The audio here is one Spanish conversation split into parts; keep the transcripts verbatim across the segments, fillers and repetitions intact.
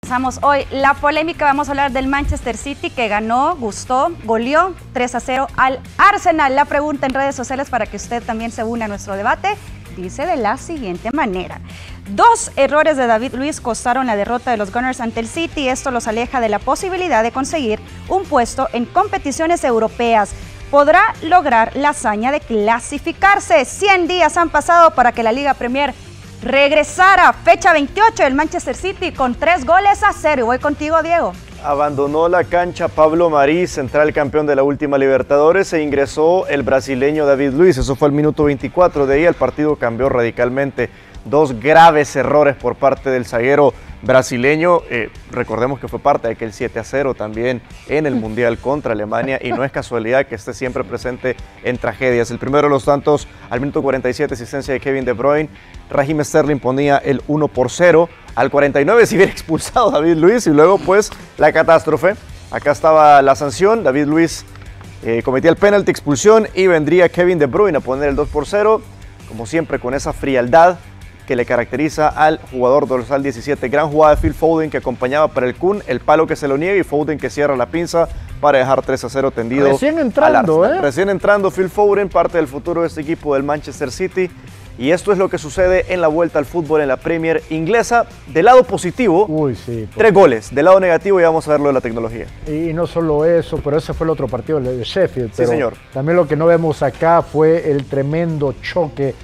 Empezamos hoy la polémica, vamos a hablar del Manchester City que ganó, gustó, goleó tres a cero al Arsenal. La pregunta en redes sociales para que usted también se una a nuestro debate dice de la siguiente manera: dos errores de David Luiz costaron la derrota de los Gunners ante el City. Esto los aleja de la posibilidad de conseguir un puesto en competiciones europeas. ¿Podrá lograr la hazaña de clasificarse? cien días han pasado para que la Liga Premier regresara. Fecha veintiocho, el Manchester City con tres goles a cero. Y voy contigo, Diego. Abandonó la cancha Pablo Marí, central campeón de la última Libertadores, e ingresó el brasileño David Luiz. Eso fue al minuto veinticuatro. De ahí el partido cambió radicalmente. Dos graves errores por parte del zaguero brasileño. Eh, recordemos que fue parte de aquel siete a cero también en el Mundial contra Alemania, y no es casualidad que esté siempre presente en tragedias. El primero de los tantos al minuto cuarenta y siete, asistencia de Kevin De Bruyne. Raheem Sterling ponía el uno por cero. Al cuarenta y nueve se hubiera expulsado David Luiz, y luego pues la catástrofe. Acá estaba la sanción. David Luiz eh, cometía el penalti, expulsión, y vendría Kevin De Bruyne a poner el dos por cero, como siempre con esa frialdad que le caracteriza al jugador dorsal diecisiete. Gran jugada de Phil Foden, que acompañaba para el Kun, el palo que se lo niega, y Foden que cierra la pinza para dejar tres a cero tendido. Recién entrando, ¿eh? Recién entrando Phil Foden, parte del futuro de este equipo del Manchester City. Y esto es lo que sucede en la vuelta al fútbol en la Premier inglesa. Del lado positivo, Uy, sí, tres goles. Del lado negativo ya vamos a ver lo de la tecnología. Y no solo eso, pero ese fue el otro partido, el de Sheffield. Sí, pero señor. También lo que no vemos acá fue el tremendo choque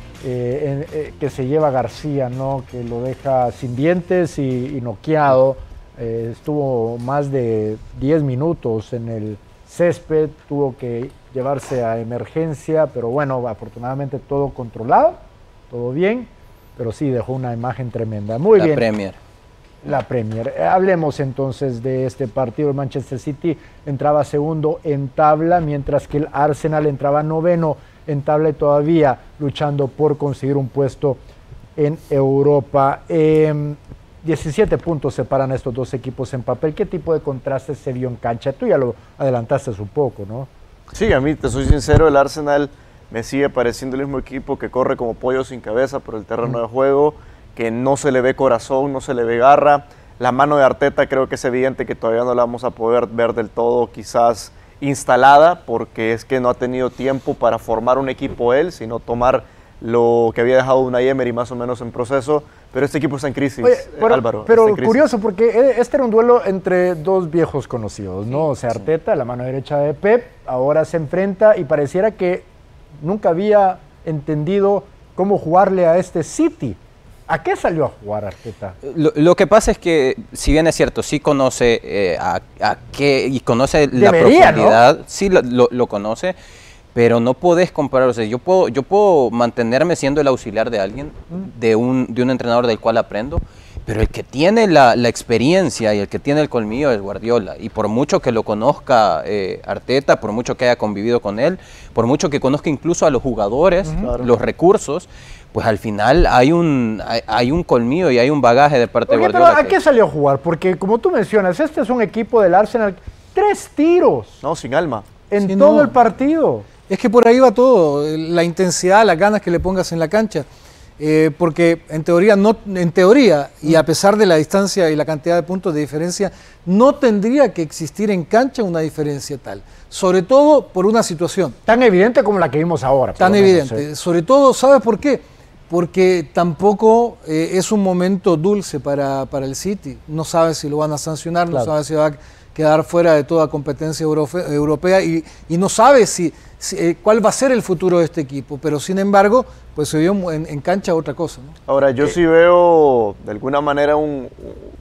eh, en, eh, que se lleva García, ¿no? Que lo deja sin dientes y, y noqueado. Eh, estuvo más de diez minutos en el césped, tuvo que llevarse a emergencia, pero bueno, afortunadamente todo controlado, todo bien, pero sí dejó una imagen tremenda. Muy la bien. Premier. La Premier. Hablemos entonces de este partido. El Manchester City entraba segundo en tabla, mientras que el Arsenal entraba noveno en tabla y todavía luchando por conseguir un puesto en Europa. Eh, diecisiete puntos separan a estos dos equipos en papel. ¿Qué tipo de contraste se vio en cancha? Tú ya lo adelantaste un poco, ¿no? Sí, a mí, te soy sincero, el Arsenal me sigue pareciendo el mismo equipo que corre como pollo sin cabeza por el terreno de juego, que no se le ve corazón, no se le ve garra. La mano de Arteta creo que es evidente que todavía no la vamos a poder ver del todo quizás instalada, porque es que no ha tenido tiempo para formar un equipo él, sino tomar lo que había dejado Unai Emery más o menos en proceso. Pero este equipo está en crisis, Oye, pero, Álvaro. Pero crisis. Curioso, porque este era un duelo entre dos viejos conocidos, ¿no? O sea, Arteta, la mano derecha de Pep, ahora se enfrenta y pareciera que nunca había entendido cómo jugarle a este City. ¿A qué salió a jugar Arteta? Lo, lo que pasa es que, si bien es cierto, sí conoce eh, a, a qué y conoce la Debería, profundidad, ¿no? sí lo, lo, lo conoce, pero no podés comparar. O sea, yo puedo, yo puedo mantenerme siendo el auxiliar de alguien, de un, de un entrenador del cual aprendo, pero el que tiene la, la experiencia y el que tiene el colmillo es Guardiola. Y por mucho que lo conozca eh, Arteta, por mucho que haya convivido con él, por mucho que conozca incluso a los jugadores, uh-huh. los recursos, pues al final hay un, hay, hay un colmillo y hay un bagaje de parte Oye, de Guardiola. Pero ¿a qué salió a jugar? Porque como tú mencionas, este es un equipo del Arsenal, tres tiros. No, sin alma. En Sí, todo no. el partido. Es que por ahí va todo, la intensidad, las ganas que le pongas en la cancha. Eh, porque en teoría, no, en teoría, y a pesar de la distancia y la cantidad de puntos de diferencia, no tendría que existir en cancha una diferencia tal. Sobre todo por una situación. Tan evidente como la que vimos ahora. Tan por lo menos, evidente. ¿eh? Sobre todo, ¿sabes por qué? Porque tampoco eh, es un momento dulce para, para el City. No sabe si lo van a sancionar, Claro. no sabe si va a quedar fuera de toda competencia eurofe- europea y, y no sabe si, si, eh, cuál va a ser el futuro de este equipo. Pero sin embargo, pues se vio en, en cancha otra cosa, ¿no? Ahora, yo Eh, sí veo de alguna manera un, un-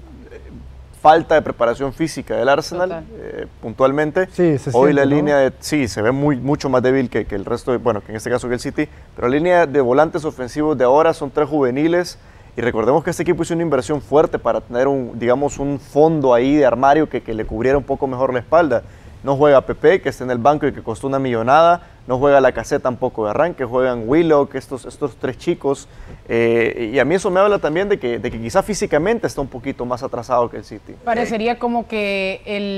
falta de preparación física del Arsenal, eh, puntualmente. Sí, se Hoy siente, la ¿no? línea de, sí, se ve muy, mucho más débil que, que el resto, de, bueno, que en este caso que el City, pero la línea de volantes ofensivos de ahora son tres juveniles, y recordemos que este equipo hizo una inversión fuerte para tener un, digamos, un fondo ahí de armario que, que le cubriera un poco mejor la espalda. No juega Pepe, que está en el banco y que costó una millonada. No juega Lacazette tampoco de arranque. Juegan Willock, estos, estos tres chicos. Eh, y a mí eso me habla también de que, de que quizá físicamente está un poquito más atrasado que el City. Parecería como que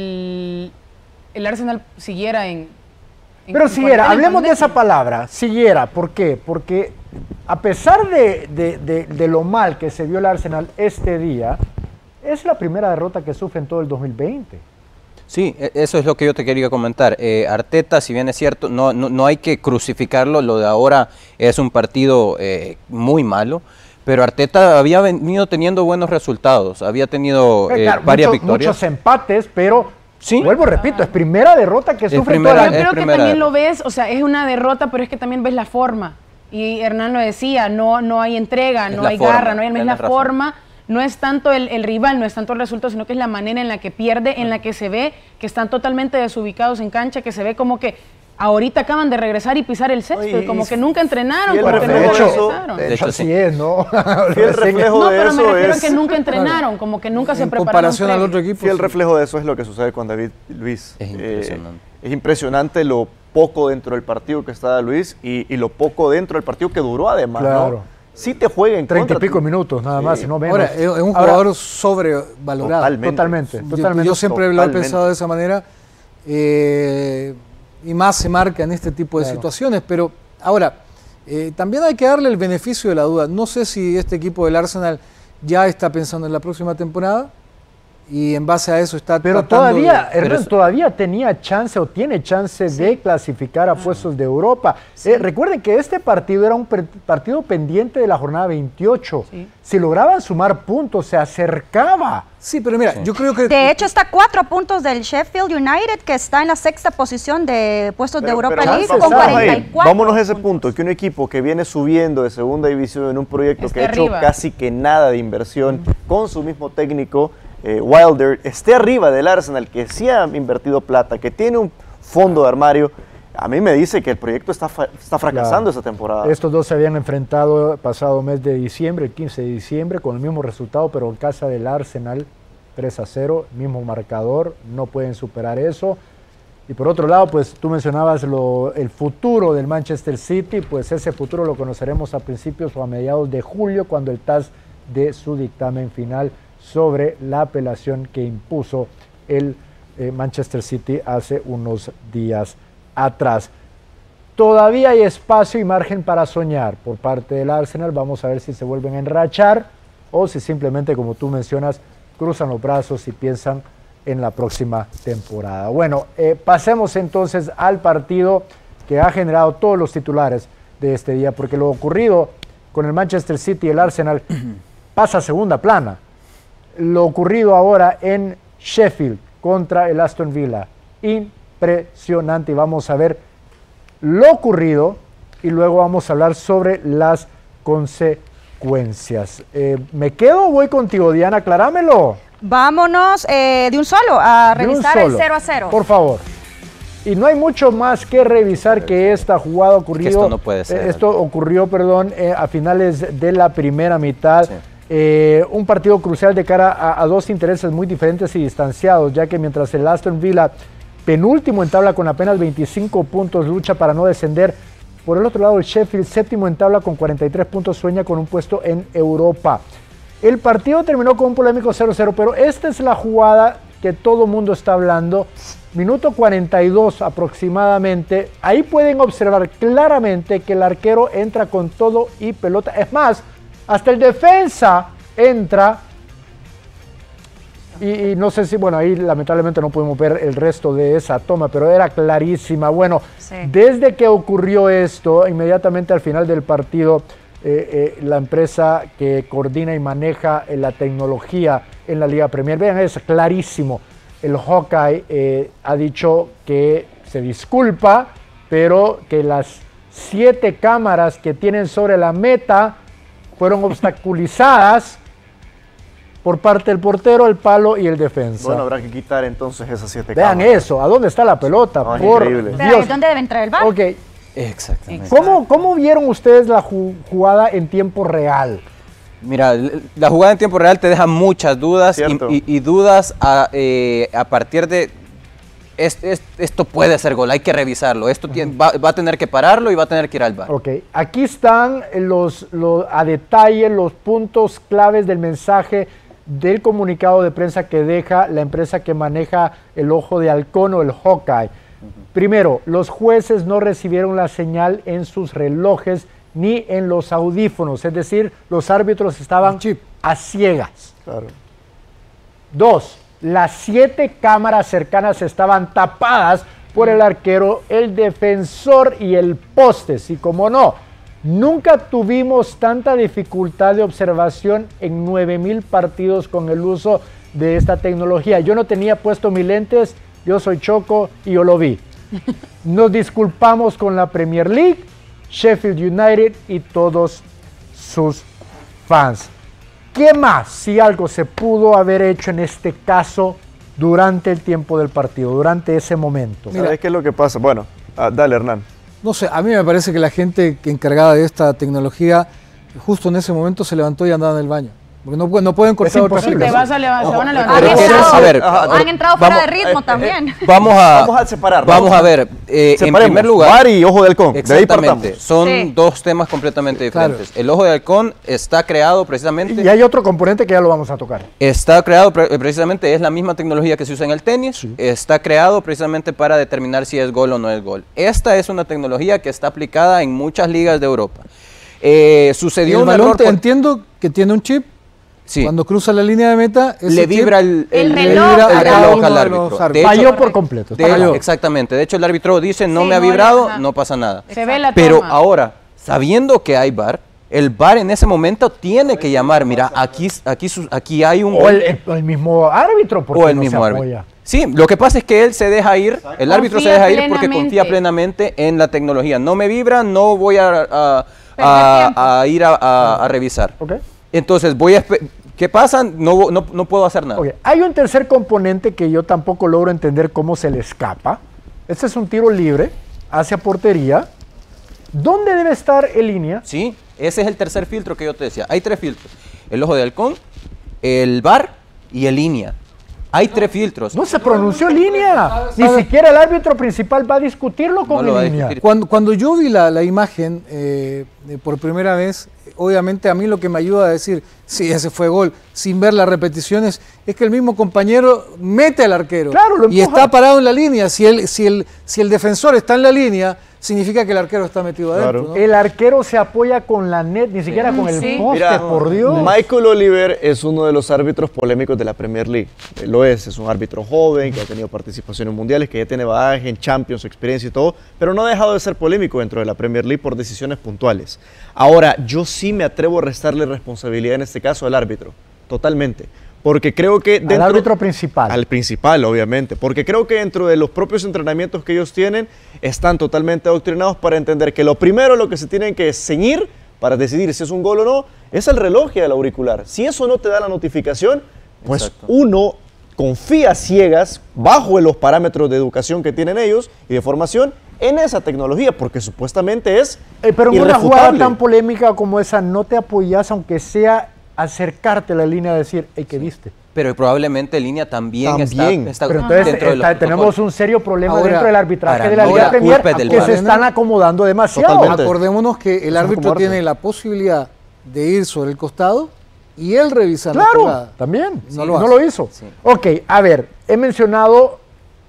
el, el Arsenal siguiera en... en Pero en siguiera, cuarentena, hablemos de pandemia. esa palabra, siguiera. ¿Por qué? Porque a pesar de, de, de, de lo mal que se vio el Arsenal este día, es la primera derrota que sufre en todo el dos mil veinte. Sí, eso es lo que yo te quería comentar. Eh, Arteta, si bien es cierto, no, no, no hay que crucificarlo, lo de ahora es un partido eh, muy malo, pero Arteta había venido teniendo buenos resultados, había tenido eh, claro, varias muchos, victorias. Muchos empates, pero ¿Sí? vuelvo, repito, es primera derrota que Es sufre primera- toda Yo la... es creo que primera también derrota. lo ves, o sea, es una derrota, pero es que también ves la forma. Y Hernán lo decía, no, no hay entrega, Es no la hay forma, garra, no hay, es la tienes razón. forma. No es tanto el, el rival, no es tanto el resultado, sino que es la manera en la que pierde, en la que se ve que están totalmente desubicados en cancha, que se ve como que ahorita acaban de regresar y pisar el césped, Oye, y como si- que nunca entrenaron, y el como que reflejo nunca de eso- regresaron. De De hecho, hecho, así sí. es, ¿no? Fiel reflejo No, de pero me eso refiero es... a que nunca entrenaron, como que nunca se En prepararon. comparación al previo. otro equipo. Fiel sí. reflejo de eso es lo que sucede con David Luiz. Es Eh, impresionante. es impresionante lo poco dentro del partido que está Luis y, y lo poco dentro del partido que duró además, Claro. ¿no? Sí te juega en Treinta y contra. pico minutos, nada más, si no menos. Ahora, es es un Ahora, jugador sobrevalorado. Totalmente. Totalmente, Yo- totalmente. Yo, siempre lo he Totalmente. pensado de esa manera, eh, y más se marca en este tipo de Claro. situaciones, pero ahora, eh, también hay que darle el beneficio de la duda. No sé si este equipo del Arsenal ya está pensando en la próxima temporada y en base a eso está Pero tratando todavía, de- Hernán, eso- todavía tenía chance o tiene chance de clasificar a puestos de Europa. Eh, recuerden que este partido era un per- partido pendiente de la jornada veintiocho. Sí. Si lograban sumar puntos, se acercaba. Sí, pero mira, yo creo que... De hecho, está a cuatro puntos del Sheffield United, que está en la sexta posición de puestos de Pero- Europa pero League chances con hay. cuarenta y cuatro. Vámonos a ese puntos. punto, que un equipo que viene subiendo de segunda división en un proyecto Esté que ha hecho arriba. casi que nada de inversión con su mismo técnico, eh, Wilder, esté arriba del Arsenal, que sí ha invertido plata, que tiene un fondo de armario, a mí me dice que el proyecto está, fa- está fracasando Claro. esta temporada. Estos dos se habían enfrentado el pasado mes de diciembre, el quince de diciembre, con el mismo resultado, pero en casa del Arsenal, tres a cero, mismo marcador, no pueden superar eso. Y por otro lado, pues tú mencionabas lo, el futuro del Manchester City, pues ese futuro lo conoceremos a principios o a mediados de julio, cuando el T A S dé su dictamen final sobre la apelación que impuso el eh, Manchester City hace unos días atrás. Todavía hay espacio y margen para soñar por parte del Arsenal. Vamos a ver si se vuelven a enrachar o si simplemente, como tú mencionas, cruzan los brazos y piensan en la próxima temporada. Bueno, eh, pasemos entonces al partido que ha generado todos los titulares de este día, porque lo ocurrido con el Manchester City y el Arsenal pasa a segunda plana. Lo ocurrido ahora en Sheffield contra el Aston Villa, impresionante, y vamos a ver lo ocurrido y luego vamos a hablar sobre las consecuencias. Eh, ¿Me quedo o voy contigo, Diana? Aclarámelo. Vámonos eh, de un solo a De un revisar el solo. cero a cero. Por favor. Y no hay mucho más que revisar que esta jugada ocurrió. esto no puede ser. eh, esto ocurrió, perdón, eh, a finales de la primera mitad. Sí. Eh, un partido crucial de cara a, a dos intereses muy diferentes y distanciados, ya que mientras el Aston Villa, penúltimo en tabla con apenas veinticinco puntos, lucha para no descender. Por el otro lado, el Sheffield, séptimo en tabla con cuarenta y tres puntos, sueña con un puesto en Europa. El partido terminó con un polémico cero cero, pero esta es la jugada que todo mundo está hablando. Minuto cuarenta y dos aproximadamente. Ahí pueden observar claramente que el arquero entra con todo y pelota. Es más, hasta el defensa entra. Y, y no sé si, bueno, ahí lamentablemente no pudimos ver el resto de esa toma, pero era clarísima. Bueno, Sí. desde que ocurrió esto, inmediatamente al final del partido, eh, eh, la empresa que coordina y maneja eh, la tecnología en la Liga Premier, vean, es clarísimo. El Hawkeye eh, ha dicho que se disculpa, pero que las siete cámaras que tienen sobre la meta fueron obstaculizadas por parte del portero, el palo y el defensa. Bueno, habrá que quitar entonces esas siete Vean cámaras. eso, ¿a dónde está la pelota? No, es Por increíble. Espera, Dios. ¿dónde debe entrar el bar? Ok, Exactamente. ¿Cómo, ¿cómo vieron ustedes la ju- jugada en tiempo real? Mira, l- la jugada en tiempo real te deja muchas dudas y, Cierto. y- y dudas a, eh, a partir de es- es- esto puede ser gol, hay que revisarlo, esto tiene- va, va a tener que pararlo y va a tener que ir al bar. Ok, aquí están los, los- a detalle los puntos claves del mensaje del comunicado de prensa que deja la empresa que maneja el ojo de halcón o el Hawkeye. Primero, los jueces no recibieron la señal en sus relojes ni en los audífonos, es decir, los árbitros estaban Chip. a ciegas. Claro. Dos, las siete cámaras cercanas estaban tapadas por el arquero, el defensor y el poste. Y como no, nunca tuvimos tanta dificultad de observación en nueve mil partidos con el uso de esta tecnología. Yo no tenía puesto mis lentes, yo soy Choco y yo lo vi. Nos disculpamos con la Premier League, Sheffield United y todos sus fans. ¿Qué más, si algo se pudo haber hecho en este caso durante el tiempo del partido, durante ese momento? ¿Sabes qué es lo que pasa? Bueno, ah, dale, Hernán. No sé, a mí me parece que la gente que encargada de esta tecnología justo en ese momento se levantó y andaba en el baño. Porque no, no pueden cortar otra imposible. Te vas a leva- se van a levantar. Han Pero entrado, quieres- a ver, han entrado fuera vamos- de ritmo también. Vamos a, Vamos a separar. Vamos a ver, eh, en Separemos. primer lugar, V A R y ojo de halcón. De ahí exactamente, partamos. son Sí. dos temas completamente diferentes. Claro. El ojo de halcón está creado precisamente, Y hay otro componente que ya lo vamos a tocar. está creado pre- eh, precisamente, es la misma tecnología que se usa en el tenis, está creado precisamente para determinar si es gol o no es gol. Esta es una tecnología que está aplicada en muchas ligas de Europa. Eh, Y sucedió el un balón, error te con- entiendo que tiene un chip. sí, Cuando cruza la línea de meta, ese le chip vibra el, El el- reloj el a cada reloj uno al de árbitro. los árbitros. De hecho, Falló por completo. de- Falló. exactamente, de hecho el árbitro dice no Sí, me ha no le- vibrado, ajá. no pasa nada. Se ve la Pero toma. ahora, sabiendo que hay V A R, el V A R en ese momento tiene que llamar, mira, aquí, aquí, su- aquí hay un O gol. el, el- el mismo árbitro, porque O el no mismo se árbitro. apoya. Sí, lo que pasa es que él se deja ir, el árbitro se Confía deja ir porque plenamente. confía plenamente en la tecnología. No me vibra, no voy a, a- Perder a- tiempo. a ir a, a- a revisar. ¿Ok? Entonces voy a... espe- ¿Qué pasa? No, no, no puedo hacer nada. Ok, hay un tercer componente que yo tampoco logro entender cómo se le escapa. Este es un tiro libre hacia portería. ¿Dónde debe estar en línea? Sí, ese es el tercer filtro que yo te decía. Hay tres filtros. El ojo de halcón, el V A R y el línea. Hay tres filtros. No se pronunció línea. Ni siquiera el árbitro principal va a discutirlo No con lo va a línea. discutir. Cuando, cuando yo vi la, la imagen eh, eh, por primera vez, obviamente a mí lo que me ayuda a decir, sí, ese fue gol, sin ver las repeticiones, es que el mismo compañero mete al arquero. Claro, lo y empuja. está parado en la línea. Si el, si, el, si el defensor está en la línea, significa que el arquero está metido adentro. Claro. ¿no? El arquero se apoya con la net, ni siquiera con el Sí. poste, Mira, por Dios. Michael Oliver es uno de los árbitros polémicos de la Premier League. Eh, Lo es, es un árbitro joven que ha tenido participaciones mundiales, que ya tiene bagaje en Champions, experiencia y todo, pero no ha dejado de ser polémico dentro de la Premier League por decisiones puntuales. Ahora, yo sí me atrevo a restarle responsabilidad en este caso al árbitro, totalmente. Porque creo que... Al árbitro principal. Al principal, obviamente. Porque creo que dentro de los propios entrenamientos que ellos tienen, están totalmente adoctrinados para entender que lo primero lo que se tienen que ceñir para decidir si es un gol o no, es el reloj y el auricular. Si eso no te da la notificación, pues Exacto. uno confía ciegas, bajo los parámetros de educación que tienen ellos y de formación, en esa tecnología, porque supuestamente es Eh, pero en una jugada irrefutable. tan polémica como esa, no te apoyas, aunque sea acercarte a la línea y decir, hey, ¿qué viste? Pero probablemente en línea también, También. está, está Pero entonces dentro de los está- tenemos protocolos. un serio problema Ahora, dentro del arbitraje para de la mí Liga la Premier, culpa es del que V A se R. están acomodando demasiado. Totalmente. Acordémonos que el Eso es árbitro como arte. tiene la posibilidad de ir sobre el costado y él revisa la Claro, jugada. también. No Sí, lo no hace. lo hizo. Sí. Ok, a ver, he mencionado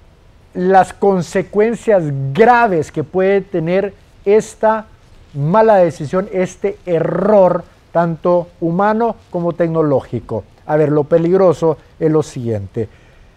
las consecuencias graves que puede tener esta mala decisión, este error, tanto humano como tecnológico. A ver, lo peligroso es lo siguiente.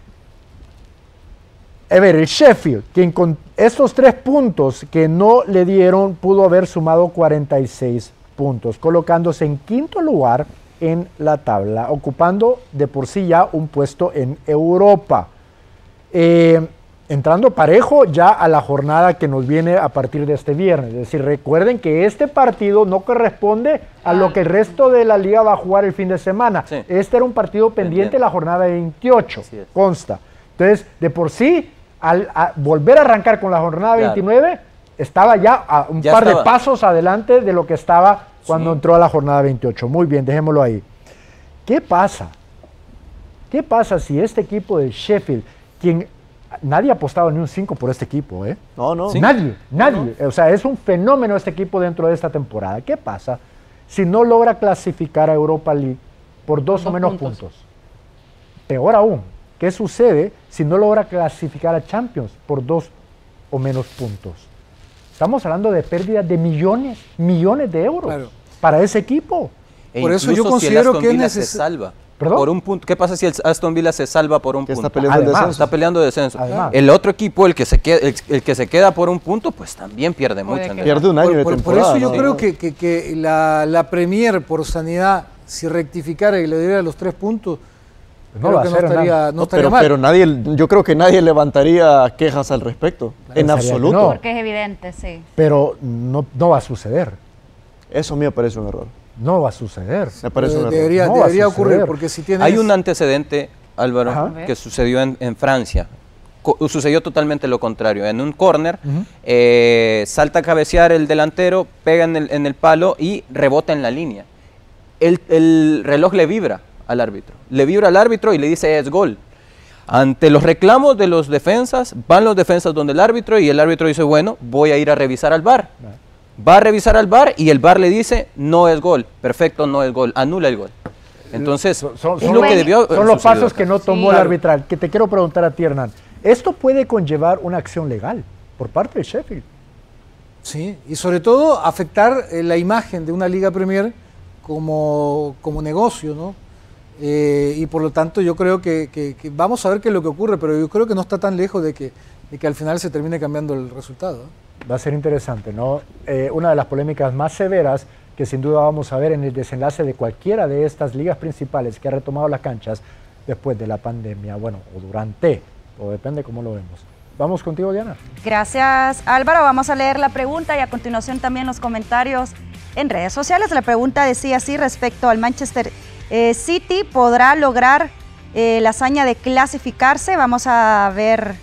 A ver, el Sheffield, quien con estos tres puntos que no le dieron, pudo haber sumado cuarenta y seis puntos, colocándose en quinto lugar en la tabla, ocupando de por sí ya un puesto en Europa. Eh, entrando parejo ya a la jornada que nos viene a partir de este viernes. Es decir, recuerden que este partido no corresponde a lo que el resto de la liga va a jugar el fin de semana. Sí. Este era un partido pendiente Pendiente. de la jornada veintiocho, Así es. consta. Entonces, de por sí, al a volver a arrancar con la jornada Claro. veintinueve, estaba ya a un Ya par de estaba. pasos adelante de lo que estaba cuando Sí. entró a la jornada veintiocho. Muy bien, dejémoslo ahí. ¿Qué pasa? ¿Qué pasa si este equipo de Sheffield, quien nadie ha apostado ni un cinco por este equipo, ¿eh? No, no. Sí. Nadie, nadie. O sea, es un fenómeno este equipo dentro de esta temporada. ¿Qué pasa si no logra clasificar a Europa League por dos, Dos o menos puntos. puntos? Peor aún, ¿qué sucede si no logra clasificar a Champions por dos o menos puntos? Estamos hablando de pérdidas de millones, millones de euros Claro. para ese equipo. E Por eso yo incluso si el considero Aston que es Villa se neces- salva. ¿Perdón? Por un punto. ¿Qué pasa si el Aston Villa se salva por un Que punto? está peleando el Además. descenso. Está peleando descenso. Además. El otro equipo, el que, se queda, el, el que se queda por un punto, pues también pierde Puede mucho. que- ¿no? Pierde un año Por, de por- por temporada. eso yo ¿no? creo que, que- que la, la Premier, por sanidad, si rectificara y le diera los tres puntos, No creo va a que no hacer estaría, nada. no No, estaría pero, mal. pero nadie, yo creo que nadie levantaría quejas al respecto, en Pensaría que absoluto. no. Porque es evidente, sí. Pero no, no va a suceder. Eso a mí me parece un error. No va a suceder. Me parece Eh, un error. debería No va a debería suceder. ocurrir, porque si tienes... Hay un antecedente, Álvaro, Ajá. que sucedió en, en Francia. Co- sucedió totalmente lo contrario. En un córner, eh, salta a cabecear el delantero, pega en el, en el palo y rebota en la línea. El, el reloj le vibra al árbitro. Le vibra al árbitro y le dice es gol. Ante los reclamos de los defensas, van los defensas donde el árbitro y el árbitro dice, bueno, voy a ir a revisar al V A R. Va a revisar al V A R y el V A R le dice, no es gol. Perfecto, no es gol. Anula el gol. Entonces, Son, son- es son lo los- que debió son los suceder pasos acá. que no tomó Sí. el Claro. arbitral. Que te quiero preguntar a ti, Hernán. ¿Esto puede conllevar una acción legal por parte de Sheffield? Sí, y sobre todo afectar eh, la imagen de una Liga Premier como, como negocio, ¿no? Eh, y por lo tanto yo creo que, que- que vamos a ver qué es lo que ocurre, pero yo creo que no está tan lejos de que, de que al final se termine cambiando el resultado. ¿eh? Va a ser interesante, ¿no? Eh, una de las polémicas más severas que sin duda vamos a ver en el desenlace de cualquiera de estas ligas principales que ha retomado las canchas después de la pandemia, bueno, o durante, o depende cómo lo vemos. Vamos contigo, Diana. Gracias, Álvaro. Vamos a leer la pregunta y a continuación también los comentarios en redes sociales. La pregunta decía así respecto al Manchester eh, City. ¿Podrá lograr eh, la hazaña de clasificarse? Vamos a ver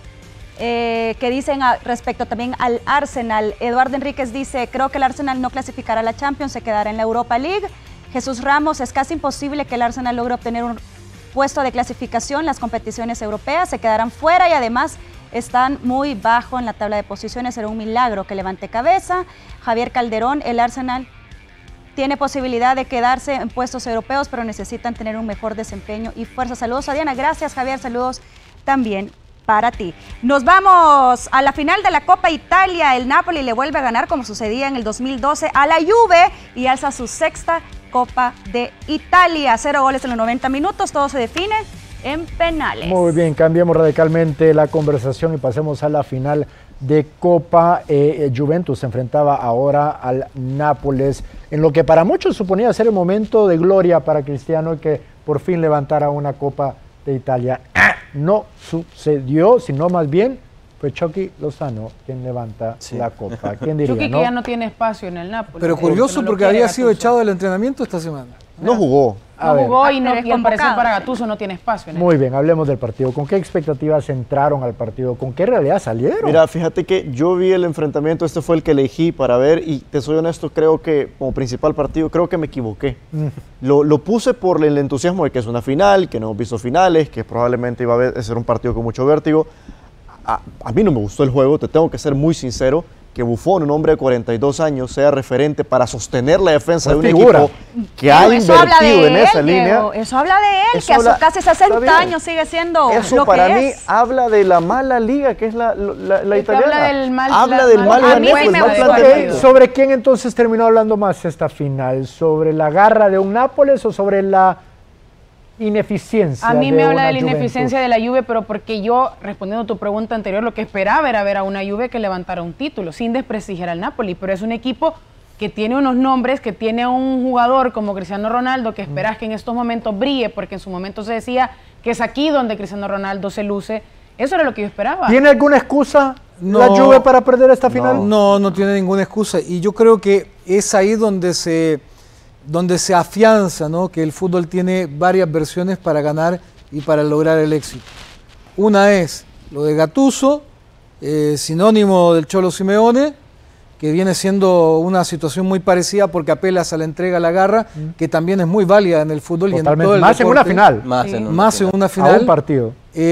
eh, qué dicen a- respecto también al Arsenal. Eduardo Enríquez dice, creo que el Arsenal no clasificará a la Champions, se quedará en la Europa League. Jesús Ramos, es casi imposible que el Arsenal logre obtener un puesto de clasificación. Las competiciones europeas se quedarán fuera y además están muy bajo en la tabla de posiciones. Será un milagro que levante cabeza. Javier Calderón, el Arsenal tiene posibilidad de quedarse en puestos europeos, pero necesitan tener un mejor desempeño y fuerza. Saludos a Diana. Gracias, Javier. Saludos también para ti. Nos vamos a la final de la Copa Italia. El Napoli le vuelve a ganar, como sucedía en el dos mil doce, a la Juve y alza su sexta Copa de Italia. Cero goles en los noventa minutos. Todo se define en penales. Muy bien, cambiemos radicalmente la conversación y pasemos a la final de Copa. Eh, Juventus se enfrentaba ahora al Nápoles, en lo que para muchos suponía ser el momento de gloria para Cristiano, que por fin levantara una Copa de Italia. No sucedió, sino más bien fue Chucky Lozano quien levanta Sí. la Copa. ¿Quién diría, Chucky no? que ya no tiene espacio en el Napoli. Pero Eh, curioso no lo porque quiere había sido Gattuso. echado del entrenamiento esta semana. No jugó. A No ver, jugó y, no, pero es y al parecer convocado. para Gattuso no tiene espacio en el muy bien, hablemos del partido. ¿Con qué expectativas entraron al partido? ¿Con qué realidad salieron? Mira, fíjate que yo vi el enfrentamiento, este fue el que elegí para ver y te soy honesto, creo que como principal partido, creo que me equivoqué. Lo, lo puse por el entusiasmo de que es una final, que no hemos visto finales, que probablemente iba a ver- a ser un partido con mucho vértigo. A, a mí no me gustó el juego, te tengo que ser muy sincero, que Buffon, un hombre de cuarenta y dos años, sea referente para sostener la defensa Fue de un figura. equipo que Pero ha eso habla invertido de en él, esa Diego. línea. Eso habla de él, Eso que a sus habla- casi está sesenta bien. años sigue siendo Eso lo para que mí es. habla de la mala liga que es la, la, la Es que italiana. habla del mal- habla la- del mal- mal a mí manejo, el me mal gustó. planteamiento. Ok, ¿sobre quién entonces terminó hablando más esta final? ¿Sobre la garra de un Nápoles o sobre la ineficiencia? A mí me de habla una de la Juventus? ineficiencia de la Juve, pero porque yo, respondiendo a tu pregunta anterior, lo que esperaba era ver a una Juve que levantara un título, sin desprestigiar al Napoli, pero es un equipo que tiene unos nombres, que tiene un jugador como Cristiano Ronaldo, que esperas que en estos momentos brille, porque en su momento se decía que es aquí donde Cristiano Ronaldo se luce. Eso era lo que yo esperaba. ¿Tiene alguna excusa No. la Juve para perder esta final? No, no tiene ninguna excusa. Y yo creo que es ahí donde se, donde se afianza, ¿no? Que el fútbol tiene varias versiones para ganar y para lograr el éxito. Una es lo de Gattuso, eh, sinónimo del Cholo Simeone, que viene siendo una situación muy parecida porque apelas a la entrega, a la garra, que también es muy válida en el fútbol y en Totalmente. todo el Más en una deporte. final. Más Sí. en una Más en final. una A final. un partido.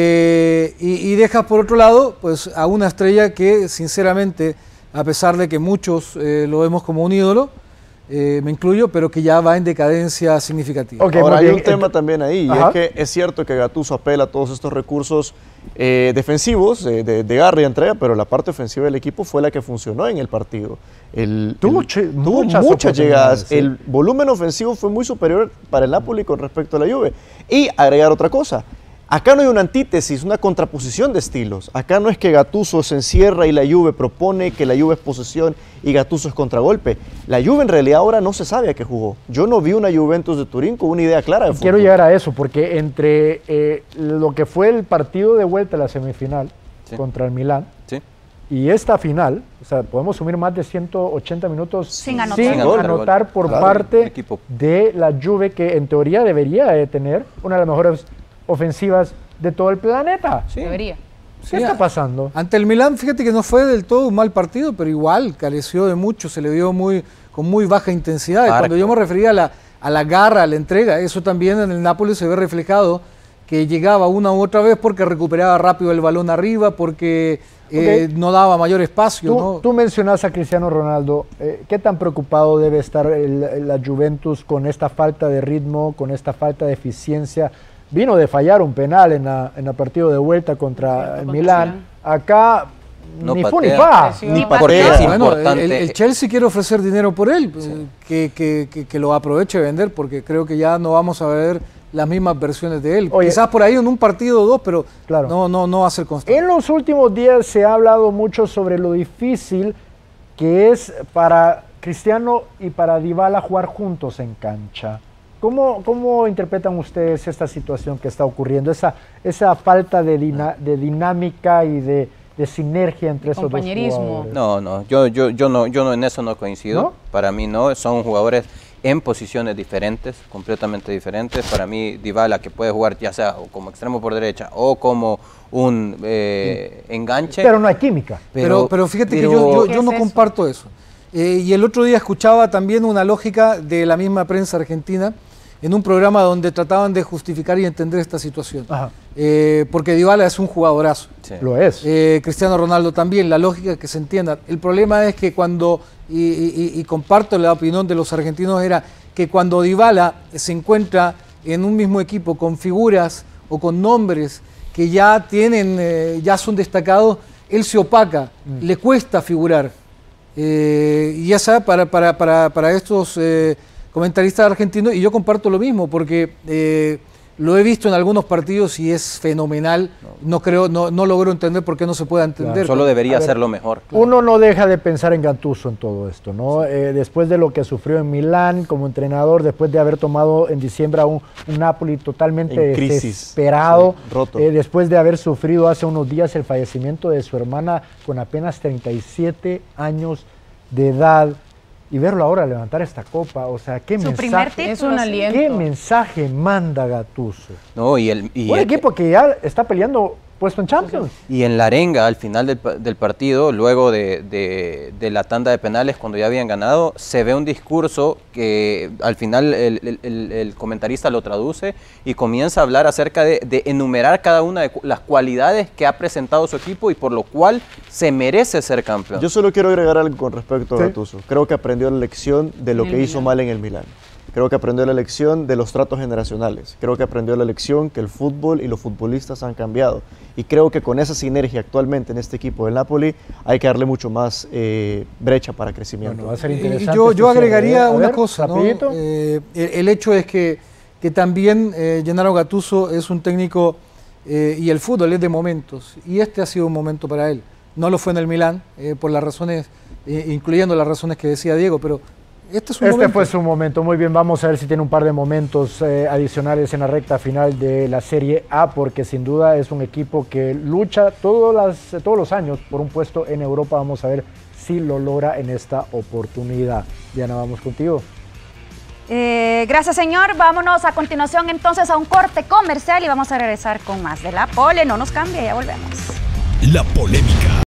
Eh, y, y dejas por otro lado pues a una estrella que sinceramente, a pesar de que muchos eh, lo vemos como un ídolo, eh, me incluyo, pero que ya va en decadencia significativa. Okay, ahora hay un tema también ahí, y es que es cierto que Gattuso apela a todos estos recursos eh, defensivos, eh, de, de garra y entrega, pero la parte ofensiva del equipo fue la que funcionó en el partido. El, tuvo el, tuvo muchas, muchas llegadas, ¿sí? El volumen ofensivo fue muy superior para el Napoli con respecto a la Juve. Y agregar otra cosa, acá no hay una antítesis, una contraposición de estilos. Acá no es que Gattuso se encierra y la Juve propone, que la Juve es posesión y Gattuso es contragolpe. La Juve en realidad ahora no se sabe a qué jugó. Yo no vi una Juventus de Turín con una idea clara de fútbol. Quiero llegar a eso, porque entre eh, lo que fue el partido de vuelta a la semifinal sí. contra el Milán sí. y esta final, o sea, podemos sumir más de ciento ochenta minutos sin anotar, sin anotar, anotar por claro, parte de la Juve, que en teoría debería de tener una de las mejores ofensivas de todo el planeta. Sí. Debería. ¿Qué Sí, está pasando? Ante el Milán, fíjate que no fue del todo un mal partido, pero igual careció de mucho, se le vio muy, con muy baja intensidad. Y cuando yo me refería a la, a la garra, a la entrega, eso también en el Nápoles se ve reflejado, que llegaba una u otra vez porque recuperaba rápido el balón arriba, porque eh, okay. no daba mayor espacio. Tú, ¿no? tú mencionas a Cristiano Ronaldo. Eh, ¿Qué tan preocupado debe estar el, la Juventus con esta falta de ritmo, con esta falta de eficiencia? Vino de fallar un penal en la, en el partido de vuelta contra el Milán. Acá no ni patea, fu ni fa. Ni patea. Es bueno, importante. El, el Chelsea quiere ofrecer dinero por él, sí. que, que, que, que lo aproveche de vender, porque creo que ya no vamos a ver las mismas versiones de él. Oye, quizás por ahí en un partido o dos, pero claro. no, no, no va a ser constante. En los últimos días se ha hablado mucho sobre lo difícil que es para Cristiano y para Dybala jugar juntos en cancha. ¿Cómo, ¿Cómo interpretan ustedes esta situación que está ocurriendo? Esa, esa falta de, dina, de dinámica y de, de sinergia entre esos dos jugadores. No, no, yo, yo, yo no, yo no en eso no coincido. ¿No? Para mí no, son jugadores en posiciones diferentes, completamente diferentes. Para mí Dybala, que puede jugar ya sea como extremo por derecha o como un eh, enganche. Pero no hay química. Pero, pero, pero fíjate pero, que yo, yo, yo no eso? comparto eso. Eh, y el otro día escuchaba también una lógica de la misma prensa argentina en un programa donde trataban de justificar y entender esta situación. Eh, porque Dybala es un jugadorazo. Sí. Lo es. Eh, Cristiano Ronaldo también, la lógica que se entienda. El problema es que cuando, y, y, y comparto la opinión de los argentinos, era que cuando Dybala se encuentra en un mismo equipo con figuras o con nombres que ya tienen, eh, ya son destacados, él se opaca, mm. le cuesta figurar. Eh, y ya sabe, para, para, para, para estos... Eh, comentaristas argentinos, y yo comparto lo mismo, porque eh, lo he visto en algunos partidos y es fenomenal. No, no creo, no, no logro entender por qué no se pueda entender. Claro, solo debería hacerlo mejor. Claro. Uno no deja de pensar en Gattuso en todo esto, ¿no? Sí. Eh, después de lo que sufrió en Milán como entrenador, después de haber tomado en diciembre a un, un Napoli totalmente en crisis, desesperado, sí, roto. Eh, después de haber sufrido hace unos días el fallecimiento de su hermana con apenas treinta y siete años de edad. Y verlo ahora levantar esta copa, o sea, ¿qué Su mensaje? Es un aliento. ¿Qué mensaje manda Gattuso? No, y el, y un el, equipo que ya está peleando puesto en Champions. Y en la arenga, al final del, del partido, luego de, de, de la tanda de penales, cuando ya habían ganado, se ve un discurso que al final el, el, el comentarista lo traduce y comienza a hablar acerca de, de enumerar cada una de las cualidades que ha presentado su equipo y por lo cual se merece ser campeón. Yo solo quiero agregar algo con respecto a ¿Sí? Gattuso. Creo que aprendió la lección de lo que hizo mal en el Milán. Creo que aprendió la lección de los tratos generacionales. Creo que aprendió la lección que el fútbol y los futbolistas han cambiado. Y creo que con esa sinergia actualmente en este equipo del Napoli hay que darle mucho más eh, brecha para crecimiento. Bueno, va a ser interesante. Y yo, yo agregaría ver, una ver, cosa, ¿no? eh, el, el hecho es que, que también eh, Gennaro Gattuso es un técnico eh, y el fútbol es de momentos. Y este ha sido un momento para él. No lo fue en el Milán, eh, por las razones, eh, incluyendo las razones que decía Diego, pero este es un Este momento. fue su momento. Muy bien, vamos a ver si tiene un par de momentos eh, adicionales en la recta final de la Serie A, porque sin duda es un equipo que lucha todos, las, todos los años por un puesto en Europa. Vamos a ver si lo logra en esta oportunidad. Diana, vamos contigo. Eh, gracias, señor. Vámonos a continuación entonces a un corte comercial y vamos a regresar con más de La Pole. No nos cambie, ya volvemos. La polémica.